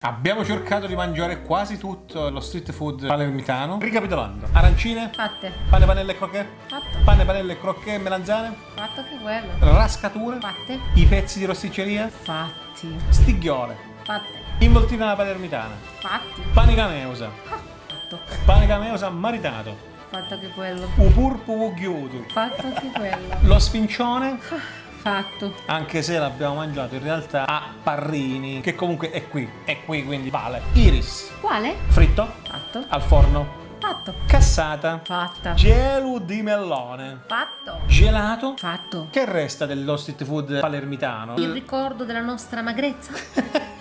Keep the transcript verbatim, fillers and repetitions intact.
Abbiamo cercato di mangiare quasi tutto lo street food palermitano. Ricapitolando: arancine, Fatte. pane, panelle e crocchè, Fatto. pane, panelle e crocchè, melanzane, Fatto anche quello. rascature, Fatte. i pezzi di rosticceria, Fatti. stighiole, Fatte. involtina alla palermitana, Fatti. pane cameusa, Fatto. pane cameusa marinato, Fatto anche quello. upurpu ghiutu, Fatto anche quello. lo sfincione, Fatto. anche se l'abbiamo mangiato in realtà a Parrini, che comunque è qui, è qui, quindi vale. Iris, Quale? fritto, Fatto. al forno, Fatto. cassata, Fatta. gelu di melone, Fatto. gelato. Fatto. Che resta dello street food palermitano? Il ricordo della nostra magrezza.